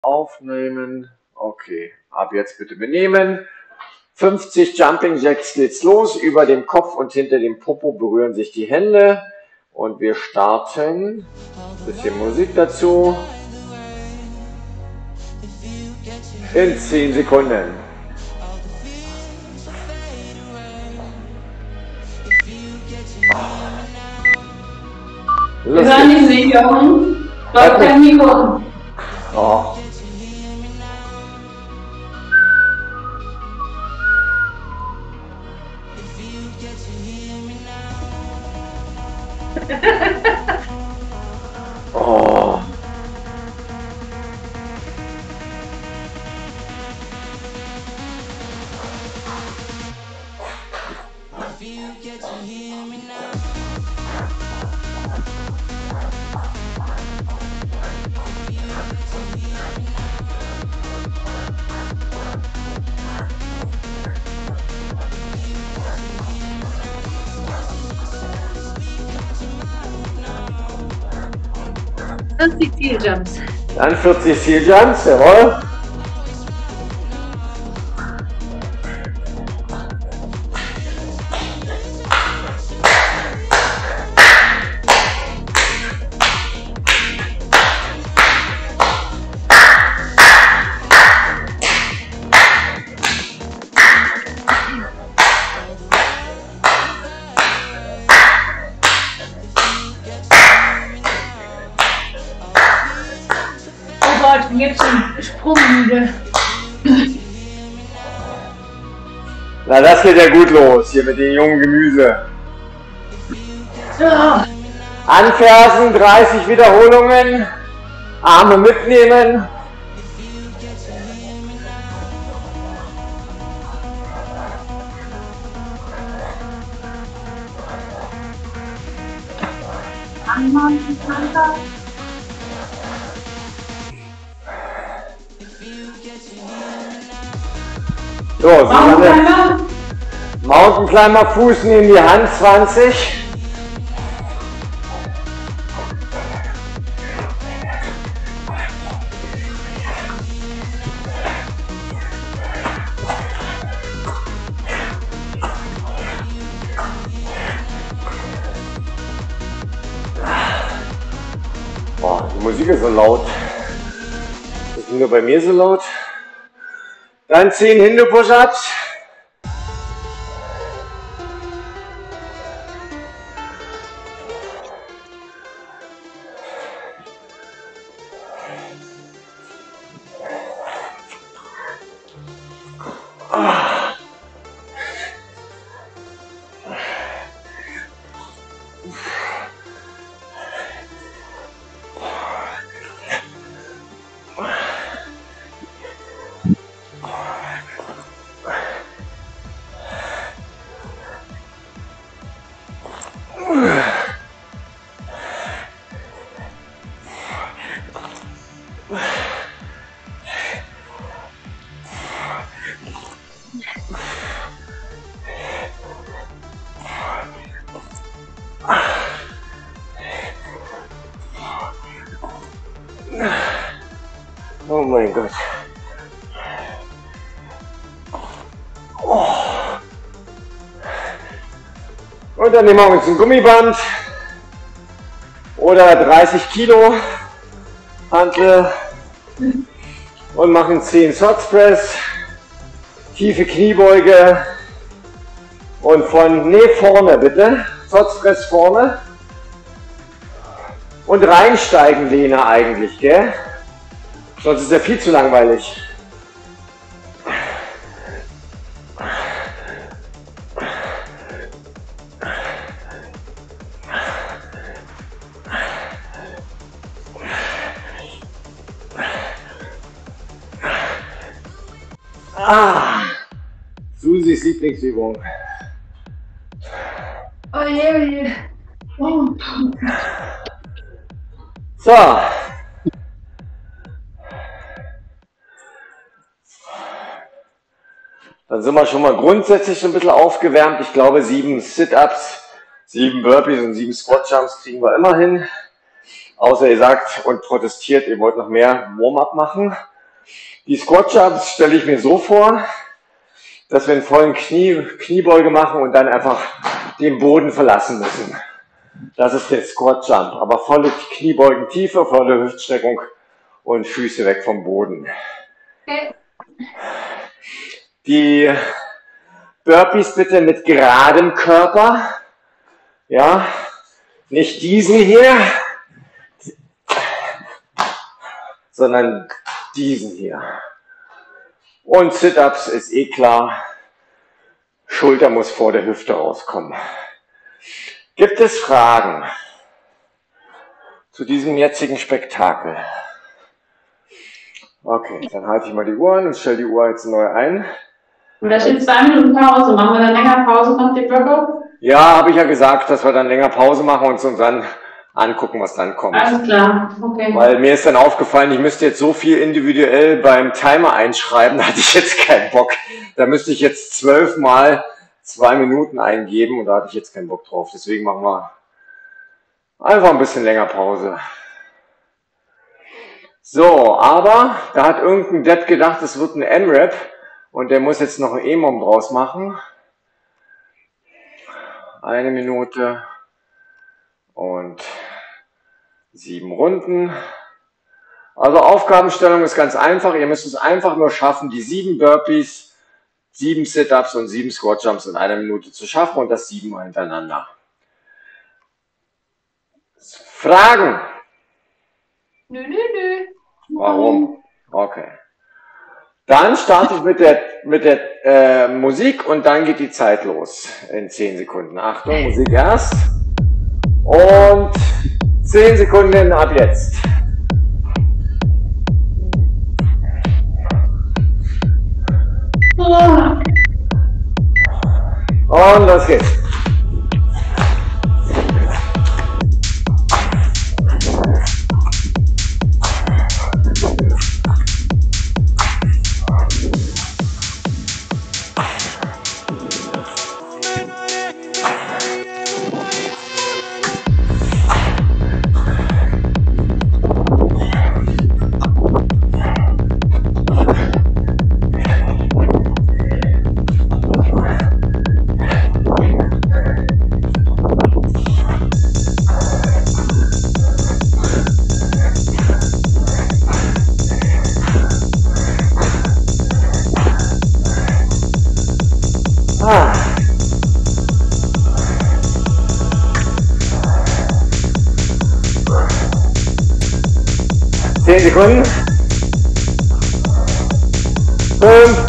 Aufnehmen. Okay, ab jetzt bitte benehmen. 50 Jumping Jacks geht's los. Über dem Kopf und hinter dem Popo berühren sich die Hände. Und wir starten. Ein bisschen Musik dazu. In 10 Sekunden. Wir hören die Siegerin. Läuft kein Mikro. Oh. Oh. Das sind die Seal-Jumps. Dann 40 Seal-Jumps, jawohl. Ich bin jetzt schon sprungmüde. Na, das geht ja gut los, hier mit dem jungen Gemüse. Ja. Anfersen, 30 Wiederholungen. Arme mitnehmen. So, Mountain Climber, Fuß neben die Hand, 20. Boah, die Musik ist so laut. Ist nur bei mir so laut. Dann 10 Hindu-Push-Ups. Oh mein Gott. Oh. Und dann nehmen wir uns ein Gummiband oder 30 Kilo Hantel und machen 10 Socks Press, tiefe Kniebeuge und vorne bitte, Socks Press vorne und reinsteigen Lehne eigentlich, gell? Sonst ist ja viel zu langweilig. Susis Lieblingsübung. Oh je. Oh. So. Dann sind wir schon mal grundsätzlich ein bisschen aufgewärmt. Ich glaube 7 Sit-Ups, 7 Burpees und 7 Squat-Jumps kriegen wir immer hin. Außer ihr sagt und protestiert, ihr wollt noch mehr Warm-up machen. Die Squat Jumps stelle ich mir so vor, dass wir einen vollen Kniebeuge machen und dann einfach den Boden verlassen müssen. Das ist der Squat Jump, aber volle Kniebeugentiefe, volle Hüftstreckung und Füße weg vom Boden. Okay. Die Burpees bitte mit geradem Körper, ja, nicht diesen hier, sondern diesen hier. Und Sit-Ups ist eh klar, Schulter muss vor der Hüfte rauskommen. Gibt es Fragen zu diesem jetzigen Spektakel? Okay, dann halte ich mal die Uhr an und stelle die Uhr jetzt neu ein. Und da steht 2 Minuten Pause. Machen wir dann länger Pause, kommt die Workout? Ja, habe ich ja gesagt, dass wir dann länger Pause machen und uns dann angucken, was dann kommt. Alles klar, okay. Weil mir ist dann aufgefallen, ich müsste jetzt so viel individuell beim Timer einschreiben, da hatte ich jetzt keinen Bock. Da müsste ich jetzt 12 Mal 2 Minuten eingeben und da hatte ich jetzt keinen Bock drauf. Deswegen machen wir einfach ein bisschen länger Pause. So, aber da hat irgendein Depp gedacht, es wird ein M-Rap und der muss jetzt noch ein E-Mom draus machen. 1 Minute und 7 Runden. Also Aufgabenstellung ist ganz einfach. Ihr müsst es einfach nur schaffen, die 7 Burpees, 7 Sit-Ups und 7 Squat Jumps in 1 Minute zu schaffen und das 7 Mal hintereinander. Fragen? Nö, nö, nö. Warum? Okay. Dann starte ich mit der Musik und dann geht die Zeit los in 10 Sekunden. Achtung, Musik erst. Und 10 Sekunden ab jetzt. Und los geht's. Sekunden. 5.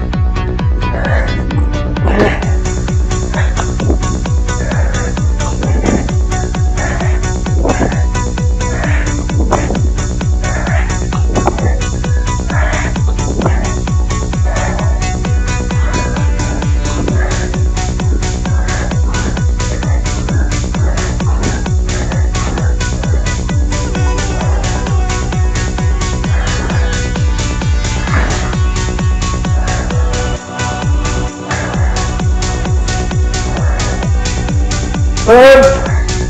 5. 5.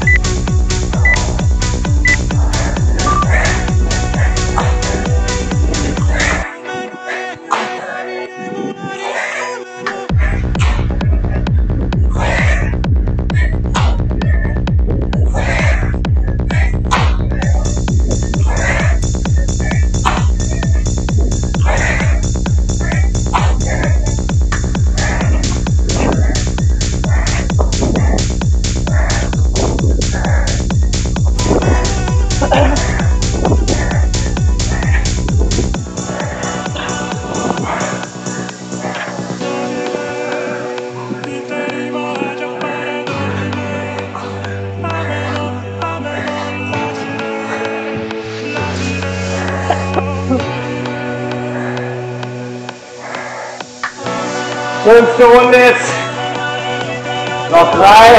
Fünfte Runde jetzt. Noch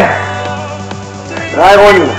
3 Runden.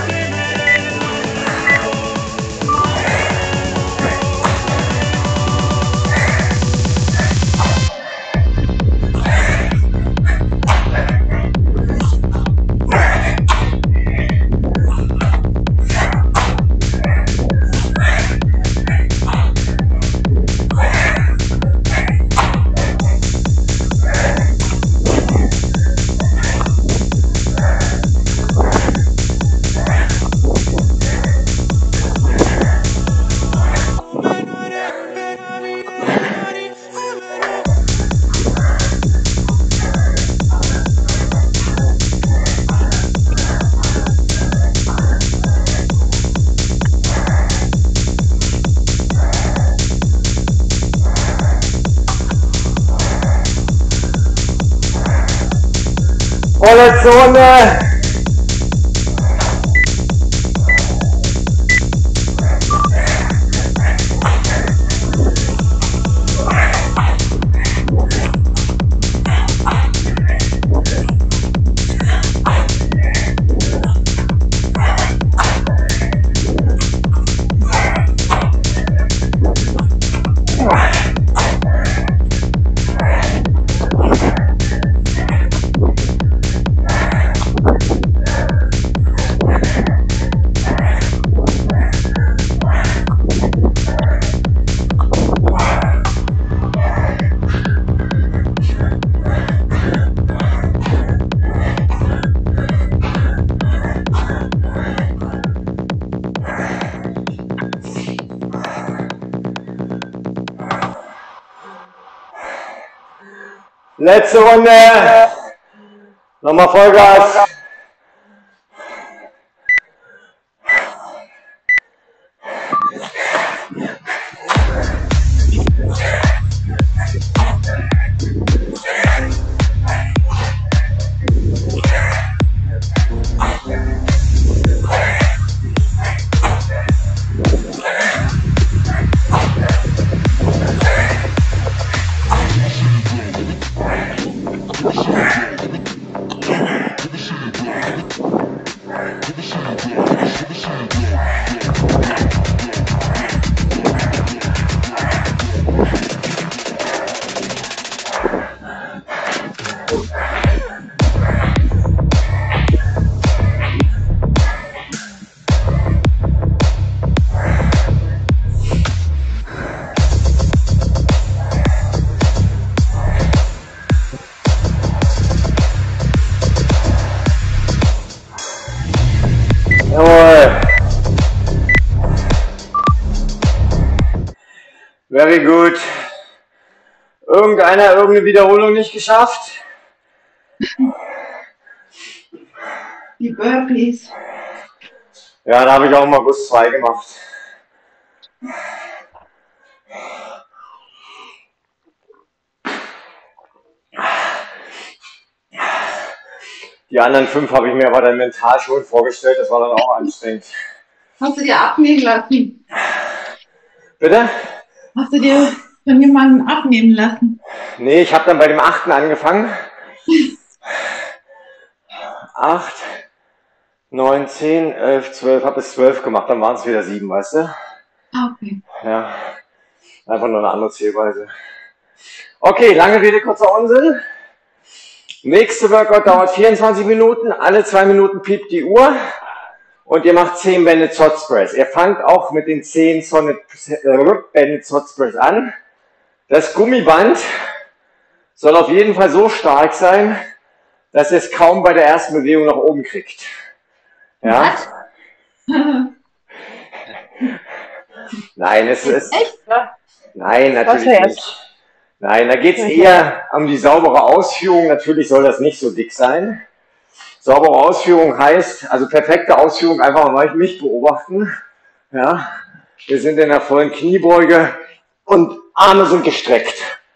Vorletzte Runde. Letzte Runde. Nochmal Vollgas. Jawohl. Very good. Irgendeiner irgendeine Wiederholung nicht geschafft? Die Burpees. Ja, da habe ich auch im August 2 gemacht. Die anderen 5 habe ich mir aber dann mental schon vorgestellt, das war dann auch anstrengend. Hast du dir abnehmen lassen? Bitte? Hast du dir von jemandem abnehmen lassen? Nee, ich habe dann bei dem 8. angefangen. 8, 9, 10, 11, 12, habe bis 12 gemacht, dann waren es wieder 7, weißt du? Okay. Ja, einfach nur eine andere Zählweise. Okay, lange Rede, kurzer Unsinn. Nächste Workout dauert 24 Minuten, alle 2 Minuten piept die Uhr und ihr macht 10 Banded Hot Press. Ihr fangt auch mit den 10 Banded Hot Press an. Das Gummiband soll auf jeden Fall so stark sein, dass ihr es kaum bei der ersten Bewegung nach oben kriegt. Ja? Nein, es ist... Echt? Nein, natürlich nicht. Nein, da geht es eher um die saubere Ausführung. Natürlich soll das nicht so dick sein. Saubere Ausführung heißt, also perfekte Ausführung, einfach mal mich beobachten. Ja, wir sind in der vollen Kniebeuge und Arme sind gestreckt.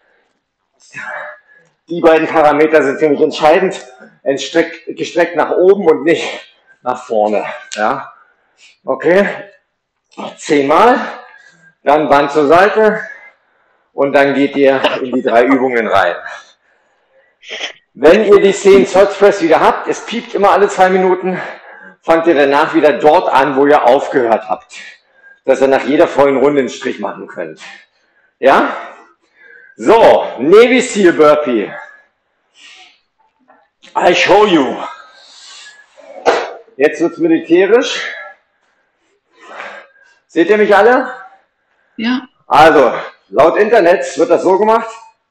Die beiden Parameter sind für mich entscheidend. Gestreckt nach oben und nicht nach vorne. Ja, okay. 10 Mal. Dann Band zur Seite. Und dann geht ihr in die 3 Übungen rein. Wenn ihr die 10 Hot Press wieder habt, es piept immer alle 2 Minuten, fangt ihr danach wieder dort an, wo ihr aufgehört habt. Dass ihr nach jeder vollen Runde einen Strich machen könnt. Ja? So, Navy Seal Burpee. I show you. Jetzt wird's militärisch. Seht ihr mich alle? Ja. Also, laut Internet wird das so gemacht.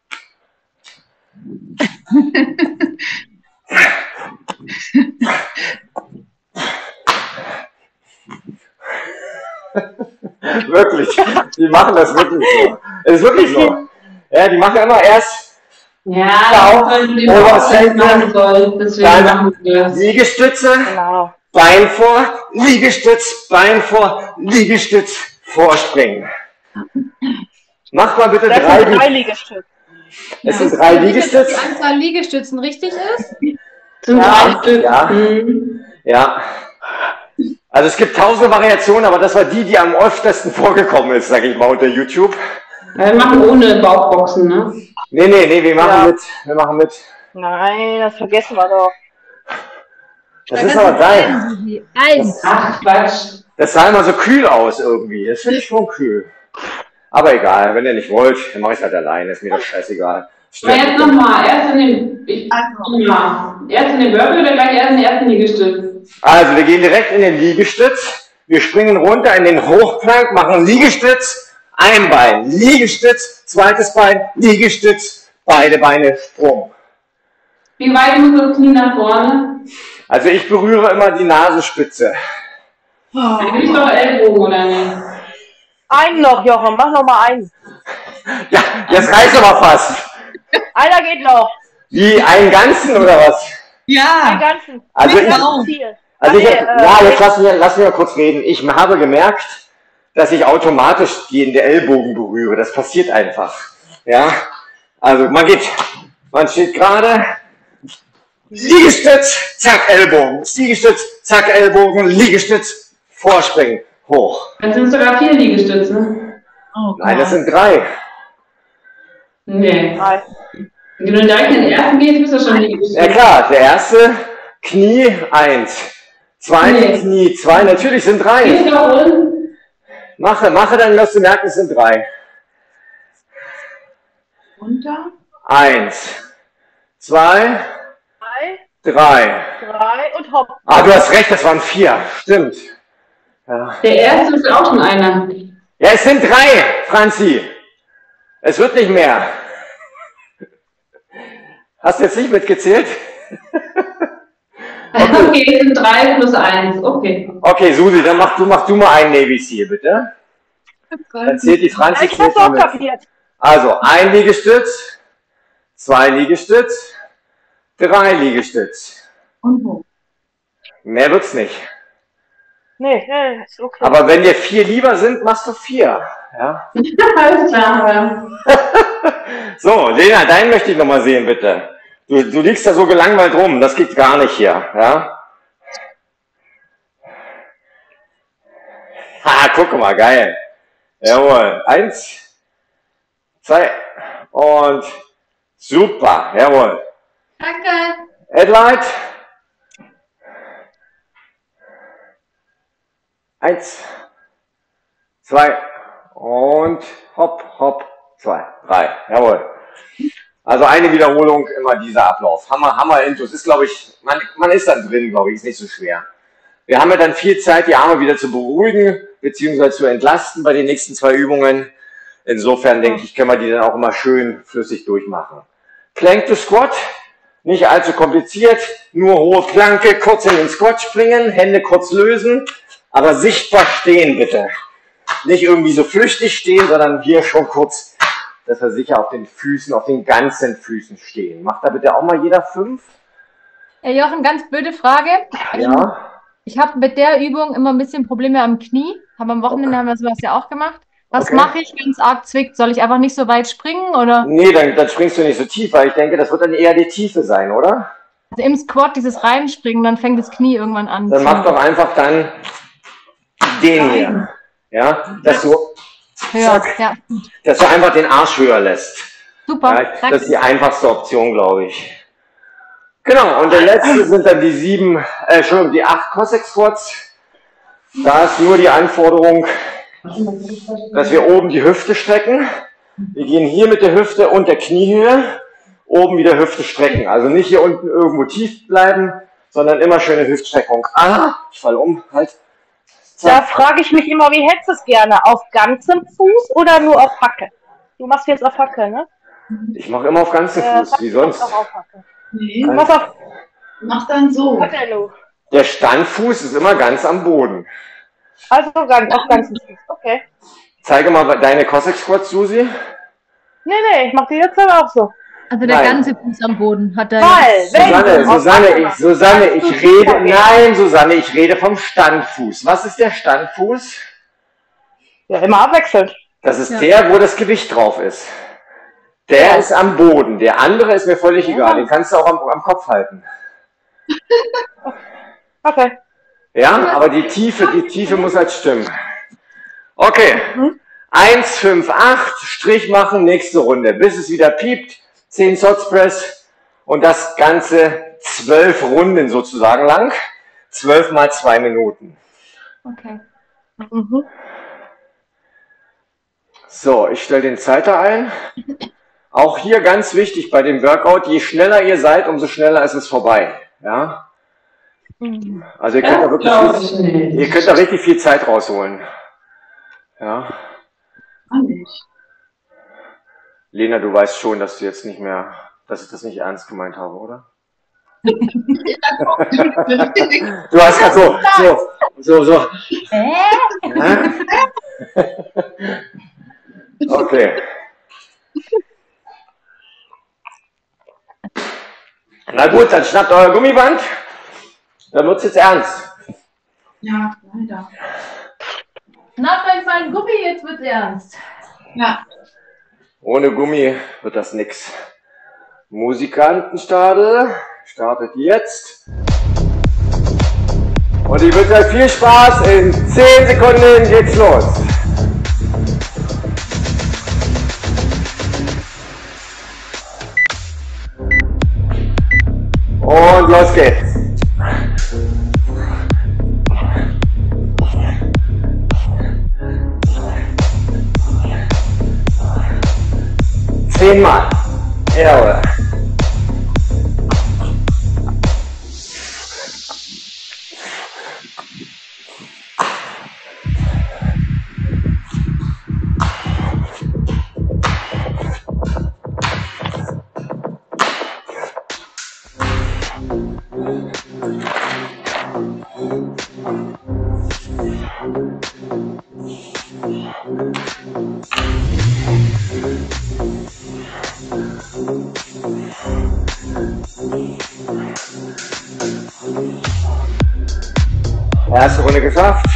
Wirklich, die machen das wirklich so. Es ist wirklich so. Ja, die machen immer erst Oberschenkel, dann Liegestütze, genau. Bein vor, Liegestütz, Bein vor, Liegestütz, Vorspringen. Mach mal bitte 3 Liegestütze. Es sind 3 Liegestütze. Die Anzahl Liegestützen richtig ist? Ja. Ja. Also es gibt tausende Variationen, aber das war die am öftesten vorgekommen ist, sage ich mal, unter YouTube. Wir machen ohne Bauchboxen, ne? Nee, wir machen mit. Wir machen mit. Nein, das vergessen wir doch. Das ist aber geil. Ach, Quatsch. Das sah immer so kühl aus irgendwie. Das finde ich schon kühl. Aber egal, wenn ihr nicht wollt, dann mache ich es halt alleine. Ist mir doch scheißegal. Aber jetzt nochmal. Erst in den Burpee oder gleich erst in den ersten Liegestütz? Also wir gehen direkt in den Liegestütz. Wir springen runter in den Hochplank, machen Liegestütz, ein Bein, Liegestütz, zweites Bein, Liegestütz, beide Beine, Sprung. Wie weit muss das Knie nach vorne? Also ich berühre immer die Nasenspitze. Nicht doch Ellbogen, oder nicht? Einen noch, Jochen, mach noch mal einen. Ja, das reicht aber fast. Einer geht noch. Wie, einen ganzen oder was? Ja. Einen ganzen. Also jetzt lass mich mal kurz reden. Ich habe gemerkt, dass ich automatisch den Ellbogen berühre. Das passiert einfach. Ja, also man steht gerade, Liegestütz, zack, Ellbogen, Liegestütz, zack, Ellbogen, Liegestütz, Vorspringen, hoch. Dann sind es sogar 4 Liegestütze. Oh, nein, das sind 3. Nee. Wenn du direkt in den ersten gehst, bist du schon Liegestütz. Ja klar, der erste, Knie 1. Zweite Knie 2, natürlich sind 3. Gehst du unten? Mache, dann wirst du merken, es sind 3. Runter. 1, 2, 3. 3 und hopp. Ah, du hast recht, das waren 4. Stimmt. Ja. Der erste ist auch schon einer. Ja, es sind 3, Franzi. Es wird nicht mehr. Hast du jetzt nicht mitgezählt? Okay, es sind 3 plus 1. Okay. Okay, Susi, dann mach du mal einen Navy Seal, bitte. Dann zählt die Franzi. Ich hab's auch kapiert. Also, 1 Liegestütz, 2 Liegestütz, 3 Liegestütz. Und wo? Mehr wird's nicht. Nee, ist okay. Aber wenn dir 4 lieber sind, machst du 4. Ja? Alles klar. So, Lena, deinen möchte ich nochmal sehen, bitte. Du liegst da so gelangweilt rum, das geht gar nicht hier. Ja? Ha, guck mal, geil. Jawohl. 1, 2 und super. Jawohl. Danke. Adelaide. 1, 2 und hopp, hopp, 2, 3. Jawohl. Also eine Wiederholung, immer dieser Ablauf. Hammer Intus. Ist, glaube ich, man ist dann drin, glaube ich, ist nicht so schwer. Wir haben ja dann viel Zeit, die Arme wieder zu beruhigen, beziehungsweise zu entlasten bei den nächsten 2 Übungen. Insofern denke ich, können wir die dann auch immer schön flüssig durchmachen. Plank to Squat, nicht allzu kompliziert, nur hohe Planke, kurz in den Squat springen, Hände kurz lösen, aber sichtbar stehen bitte. Nicht irgendwie so flüchtig stehen, sondern hier schon kurz, dass wir sicher auf den Füßen, auf den ganzen Füßen stehen. Macht da bitte auch mal jeder 5? Jochen, ganz blöde Frage. Ja. Ich habe mit der Übung immer ein bisschen Probleme am Knie. Aber am Wochenende haben wir sowas ja auch gemacht. Was Okay. mache ich, wenn es arg zwickt? Soll ich einfach nicht so weit springen? Oder? Nee, dann springst du nicht so tief, weil ich denke, das wird dann eher die Tiefe sein, oder? Also im Squat dieses Reinspringen, dann fängt das Knie irgendwann an. Dann mach doch einfach dann den hier. Ja, dass du Ja, ja, einfach den Arsch höher lässt. super. Ja, Danke. das ist die einfachste Option, glaube ich. Genau, und der letzte sind dann die 8 Cossack Squats. Da ist nur die Anforderung, dass wir oben die Hüfte strecken. Wir gehen hier mit der Hüfte und der Kniehöhe oben wieder Hüfte strecken. Also nicht hier unten irgendwo tief bleiben, sondern immer schöne Hüftstreckung. Ah, ich falle um, halt. Da frage ich mich immer, wie hättest du es gerne? Auf ganzem Fuß oder nur auf Hacke? Du machst jetzt auf Hacke, ne? Ich mache immer auf ganzen Fuß, wie sonst. Auch auf Hacke. Nee, Du machst auf mach dann so. Hacke, Lu. Der Standfuß ist immer ganz am Boden. Also auf ganzem Fuß. Okay. Zeige mal deine Cossack Squats, Susi. Nee, ich mach die jetzt aber auch so. Also der Nein. ganze Fuß am Boden hat er Weil, jetzt. wenn Susanne, ich rede vom Standfuß. Was ist der Standfuß? Ja, immer abwechselnd. Das ist Ja. der, wo das Gewicht drauf ist. Der ist am Boden. Der andere ist mir völlig egal. Den kannst du auch am Kopf halten. Okay. Ja, aber die Tiefe muss halt stimmen. Okay. 1, 5, 8, Strich machen, nächste Runde. Bis es wieder piept. 10 Sots Press und das Ganze 12 Runden sozusagen lang. 12 mal 2 Minuten. Okay. Mhm. So, ich stelle den Zeiter ein. Auch hier ganz wichtig bei dem Workout, je schneller ihr seid, umso schneller ist es vorbei. Ja? Also ihr könnt da richtig viel Zeit rausholen. Ja. Lena, du weißt schon, dass du jetzt nicht mehr, dass ich das nicht ernst gemeint habe, oder? Du hast ja so. Ja? Okay. Na gut, dann schnappt euer Gummiband. Dann wird's jetzt ernst. Ja, leider. Schnappt euch mal ein Gummi, jetzt wird's ernst. Ja. Ohne Gummi wird das nix. Musikantenstadel startet jetzt. Und ich wünsche euch viel Spaß. In 10 Sekunden geht's los. Und los geht's. Zehnmal. Jawohl. Erste Runde geschafft.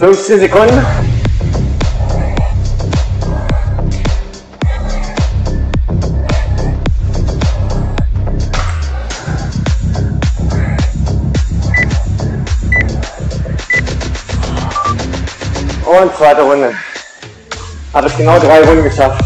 15 Sekunden. Und zweite Runde. Hat es genau 3 Runden geschafft.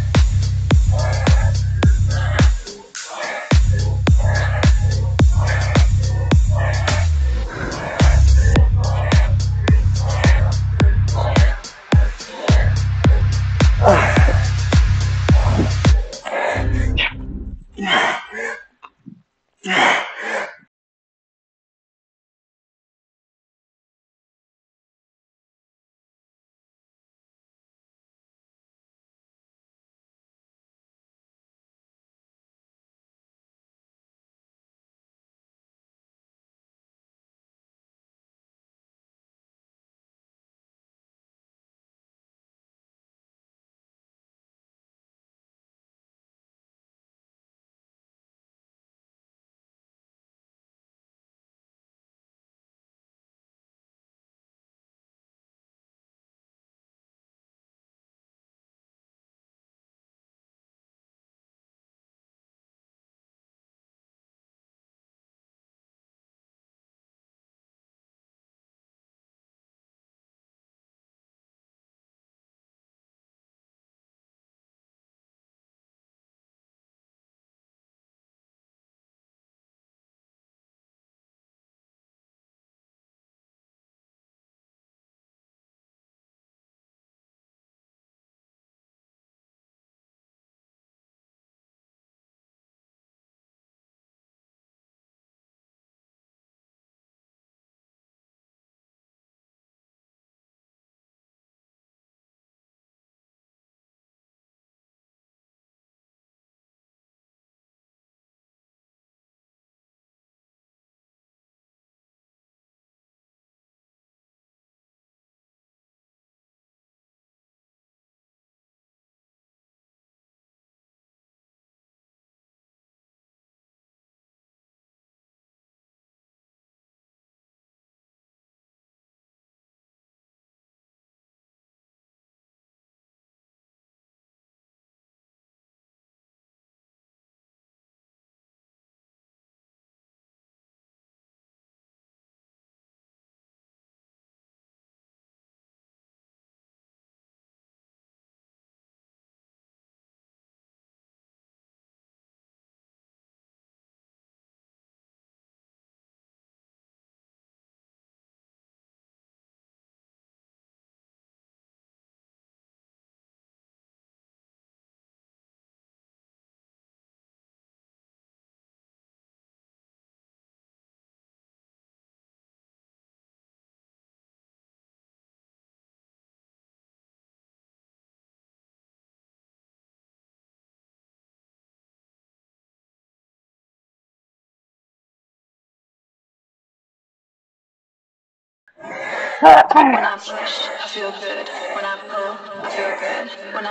When I push, I feel good. When I pull, I feel good. When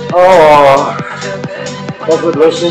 Oh, das wird lustig.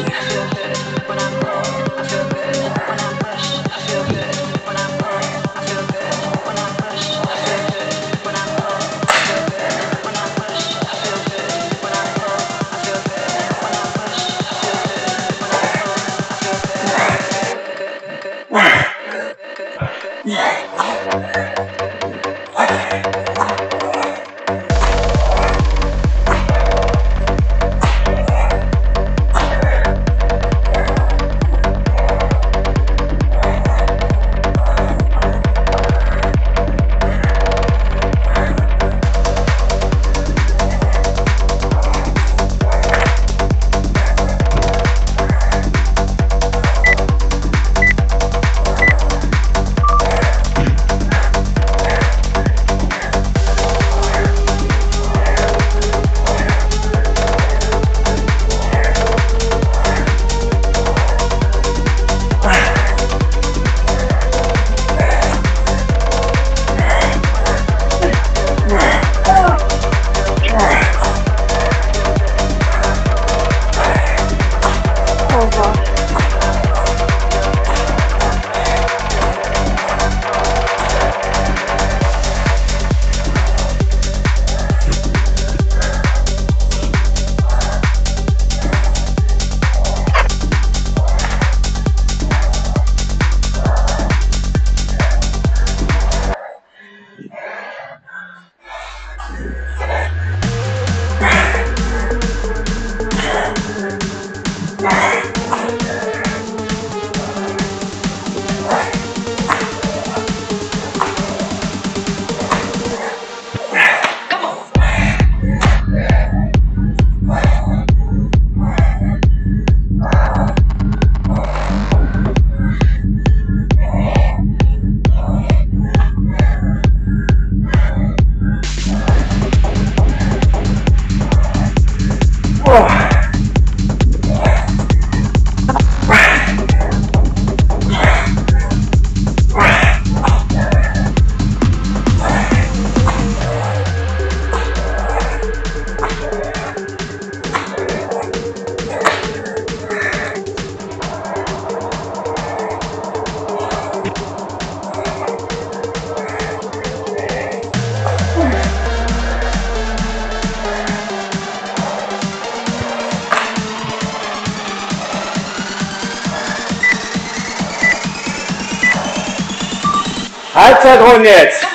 Halbzeitrunde jetzt.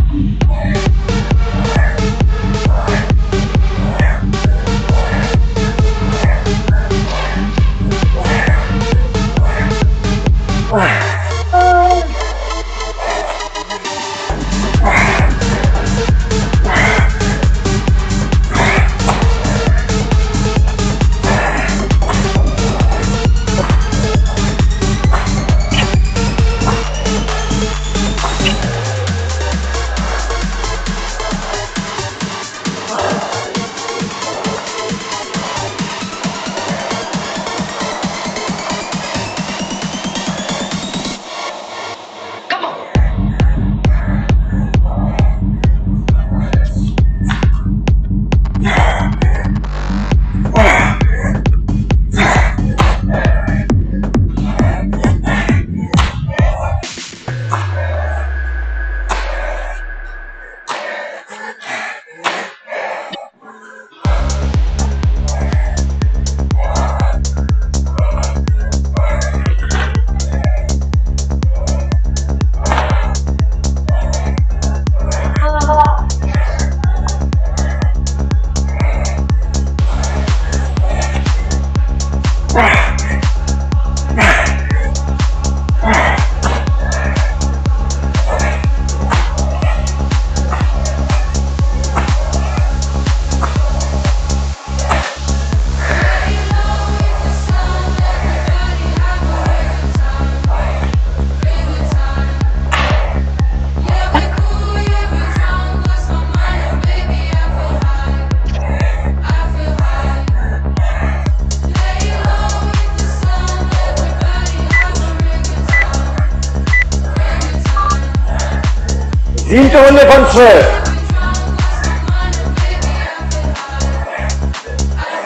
Siebte Runde von 12.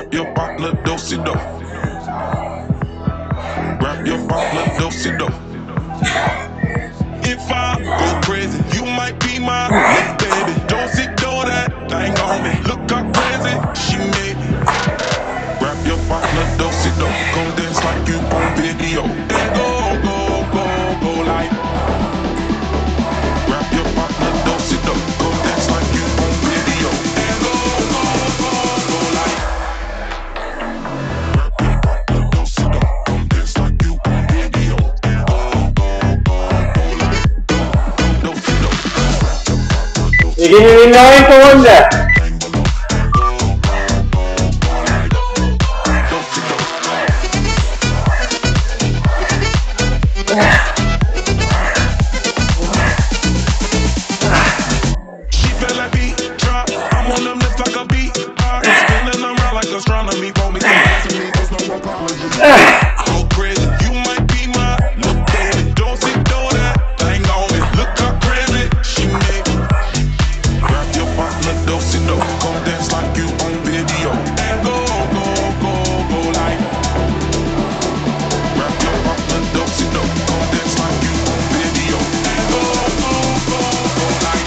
Grab your partner, do-si-do. Grab your partner, do-si-do. If I go crazy, you might be my little baby. Do-si-do that thing on me. Look how crazy she made me. Grab your partner, do-si-do. Come dance like you on video. And go, go, go, go like. Grab your partner, do-si-do. Come dance like you on video. And go, go, go, go like. Grab your partner, do-si-do. Come dance like you on video. And go, go, go, go like. Do-si-do. Wir gehen in die 9. Runde. She feel like beat drop. I'm on them lips like a beat box. Spinning around like astronomy. For me, to me, there's no apology. Go crazy, you might be my little baby. Don't see that thing on me. Look how crazy she made me. Grab your partner, do-si-do. Come dance like you on video. And go, go, go, go like. Grab your partner, do-si-do. Come dance like you on video. And go, go, go, go like.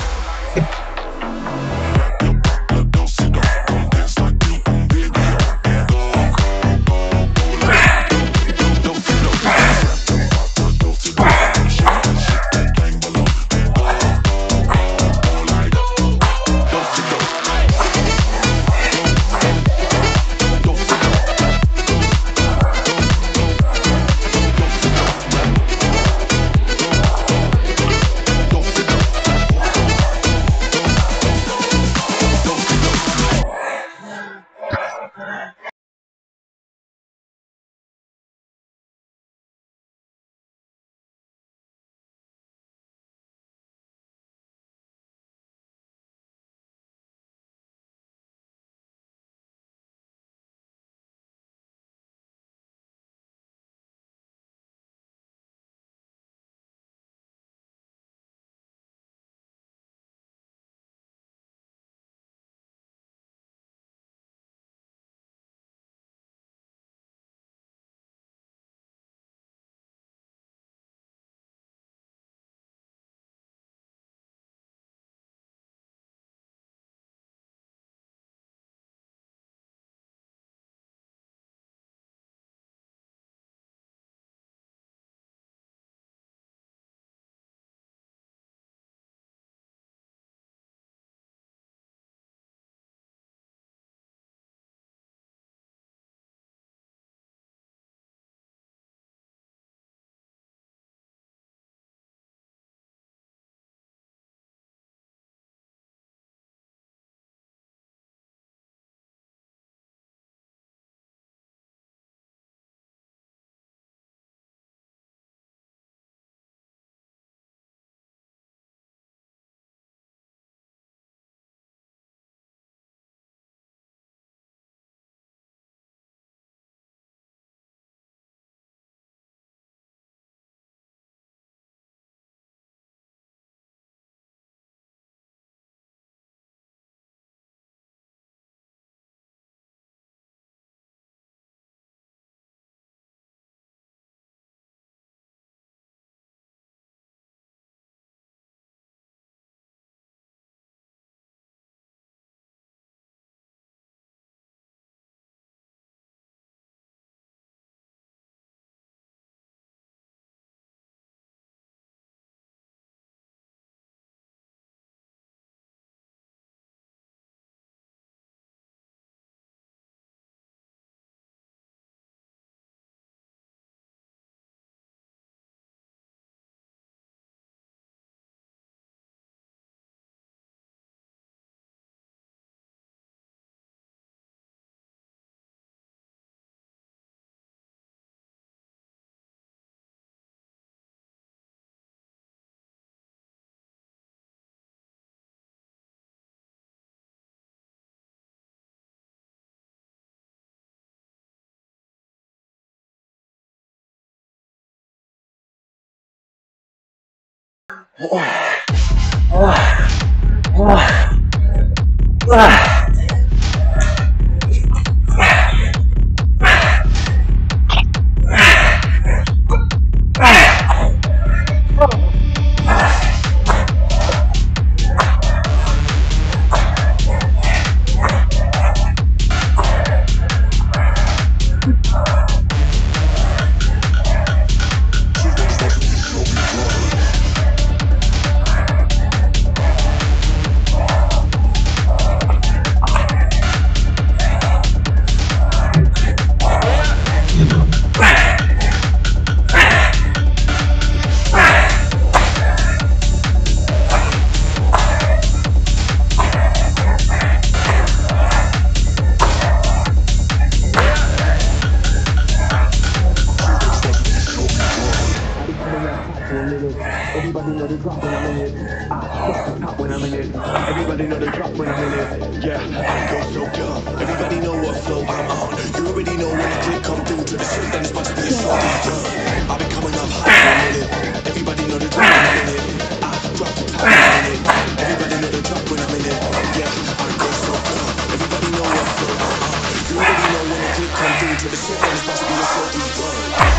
Everybody know the drop when I'm in it. Yeah, I go so pure. Everybody know what flow I'm on. You already know when the click come through to the shit, then it's supposed to be a shorty done. I'll be coming up hot for a minute. Everybody know the drop when I'm in it. I drop the top when I'm in it. Everybody know the drop when I'm in it. Yeah, I go so pure. Everybody know what flow I'm on. You already know when the click come through to the shit, then it's supposed to be a shorty done.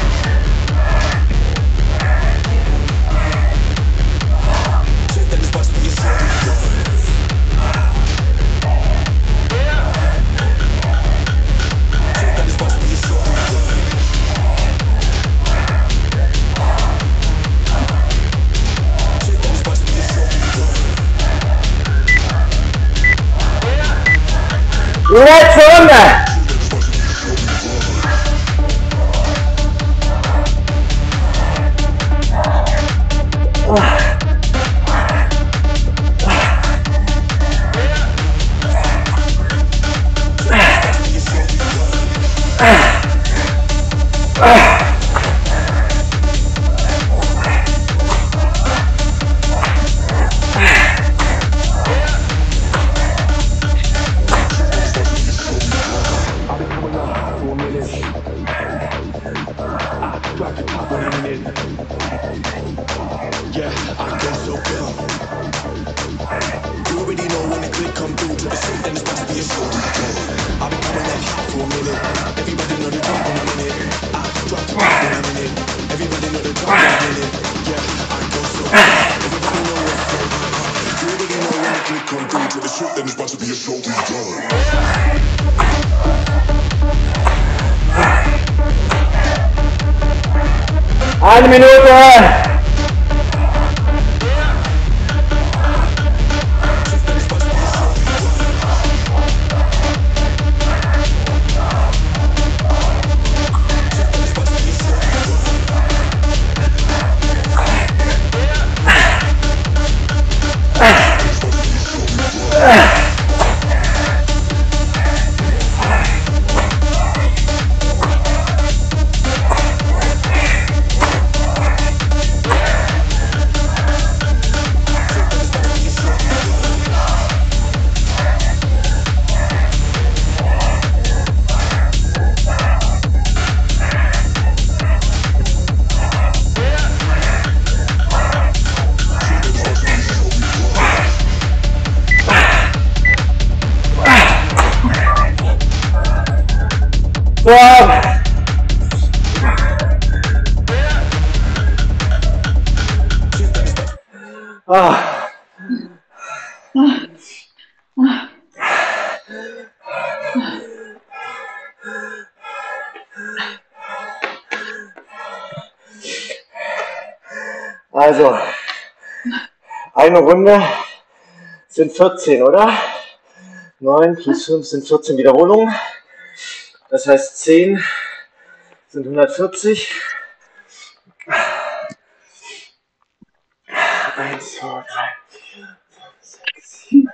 Shit, then it's supposed to be a shorty done. Letzte Runde! Eine Minute! Also, eine Runde sind 14, oder? 9 plus 5 sind 14 Wiederholungen. Das heißt 10 sind 140. 1, 2, 3, 4, 5, 6, 7.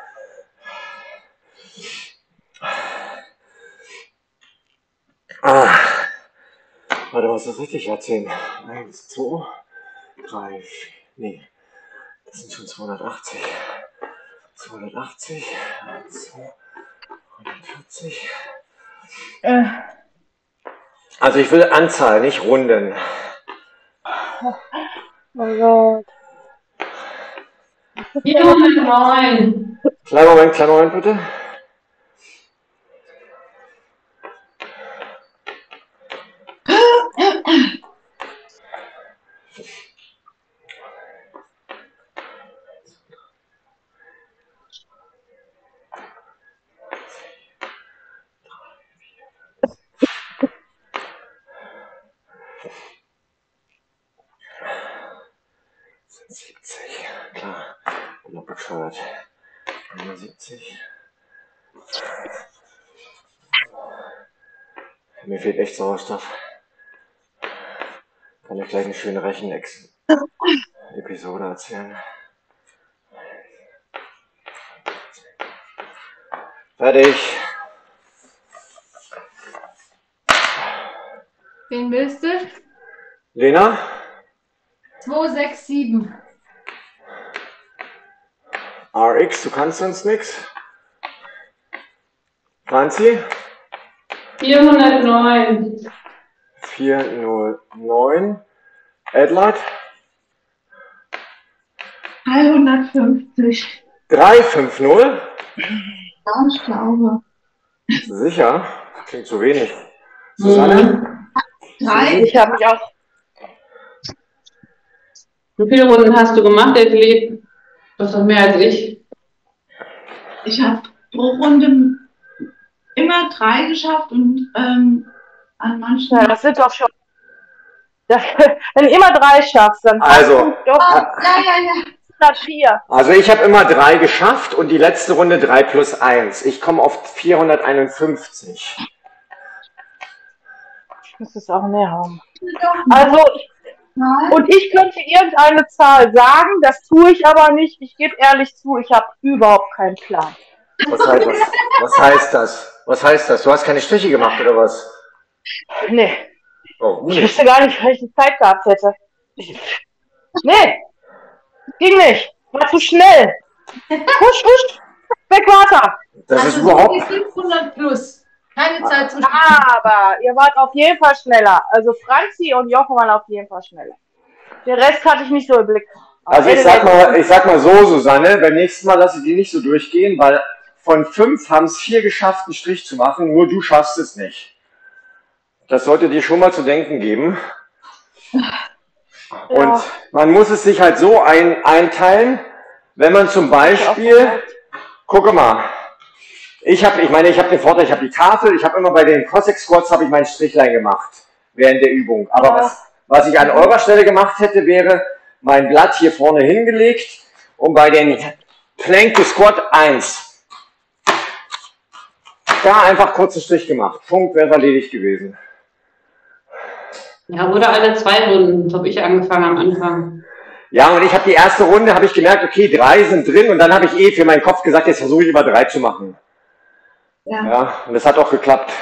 Warte, was ist das richtig? Ja, 10. 1, 2, 3, 4. Nee, das sind schon 280. 280. 1, 2, 140. Also ich will Anzahl, nicht Runden. Oh Gott. 409. Kleinen Moment bitte. Das sind 70, klar, bin noch bescheuert. 71. Mir fehlt echt Sauerstoff. Kann ich gleich eine schöne Rechen-Episode erzählen. Fertig. Wen willst du? Lena? 267. RE. X, du kannst sonst nichts. Franzi? 409. 409. Adelaide? 350. 350? Ja, ich glaube. Sicher? Klingt zu wenig. Susanne? 3. Ich habe mich auch. Wie viele Runden hast du gemacht, Edli? Das ist doch mehr als ich. Ich habe pro Runde immer 3 geschafft und an manchen. Ja, das sind doch schon. Das, wenn du immer 3 schaffst, dann Also, hast du doch Ja. 104. Also ich habe immer 3 geschafft und die letzte Runde 3 plus 1. Ich komme auf 451. Ich muss es auch mehr haben. Doch, Also, mal. und ich könnte irgendeine Zahl sagen, das tue ich aber nicht. Ich gebe ehrlich zu, ich habe überhaupt keinen Plan. Was heißt das? Was heißt das? Du hast keine Striche gemacht oder was? Nee, Oh, ich wüsste gar nicht, welche Zeit gehabt hätte. Nee, ging nicht. War zu schnell. Husch, husch, weg weiter. das ist Also überhaupt. so wie 500 plus. Keine Zeit zu Aber ihr wart auf jeden Fall schneller. Also Franzi und Jochen waren auf jeden Fall schneller. Den Rest hatte ich nicht so im Blick. Also ich sag mal so, Susanne, beim nächsten Mal lasse ich die nicht so durchgehen, weil von 5 haben es 4 geschafft, einen Strich zu machen, nur du schaffst es nicht. Das sollte dir schon mal zu denken geben. Und man muss es sich halt so einteilen, wenn man zum Beispiel, gucke mal, ich habe den Vorteil, ich habe die Tafel, ich habe immer bei den Cossack Squats habe ich mein Strichlein gemacht während der Übung. Aber was ich an eurer Stelle gemacht hätte, wäre mein Blatt hier vorne hingelegt und bei den Plank to Squat 1 da einfach kurzen Strich gemacht. Punkt, wäre erledigt gewesen. Ja, oder alle 2 Runden. So habe ich angefangen am Anfang. Ja, und ich habe die erste Runde, habe ich gemerkt, okay, 3 sind drin und dann habe ich für meinen Kopf gesagt, jetzt versuche ich immer 3 zu machen. Ja, und das hat auch geklappt.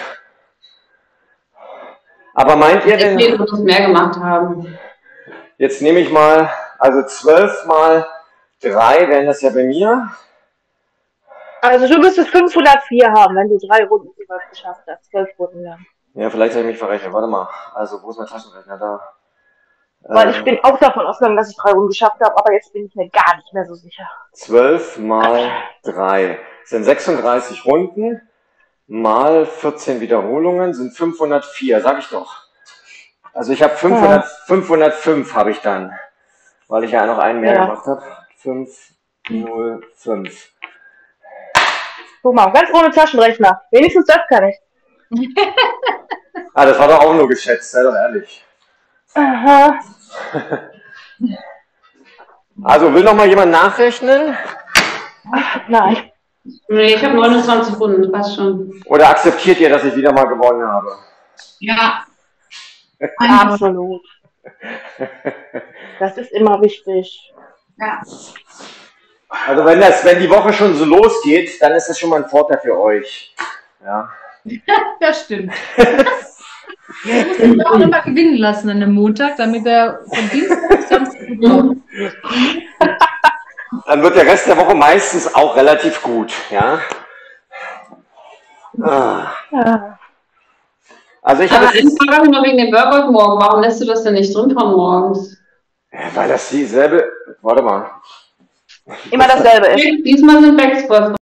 Aber meint ihr denn, Ich muss mehr gemacht haben. jetzt nehme ich mal, also 12 mal 3 wären das ja bei mir. Also du müsstest 504 haben, wenn du 3 Runden jeweils geschafft hast. 12 Runden lang. Ja, vielleicht habe ich mich verrechnet. Warte mal. Also, wo ist mein Taschenrechner da? Weil ich bin auch davon ausgegangen, dass ich 3 Runden geschafft habe, aber jetzt bin ich mir gar nicht mehr so sicher. 12 mal 3 sind 36 Runden, mal 14 Wiederholungen sind 504, sag ich doch. Also ich habe 505 habe ich dann, weil ich ja noch einen mehr gemacht habe. 505. Guck mal, ganz ohne Taschenrechner. Wenigstens das kann ich. Ah, das war doch auch nur geschätzt, sei doch ehrlich. Aha. Also, will noch mal jemand nachrechnen? Nein. Nee, ich habe 29 Runden, passt schon. Oder akzeptiert ihr, dass ich wieder mal gewonnen habe? Ja. Absolut. Das ist immer wichtig. Ja. Also wenn die Woche schon so losgeht, dann ist das schon mal ein Vorteil für euch. Ja. Das stimmt. Du musst ihn auch immer gewinnen lassen an dem Montag, damit er von Dienstag bis Samstag gut kommt. Dann wird der Rest der Woche meistens auch relativ gut. Ja. Ja. Also ich Aber habe eine Frage noch wegen dem Workout morgen. Warum lässt du das denn nicht drin von morgens? weil das dieselbe. Warte mal. Immer dasselbe ist. Diesmal sind Backsquats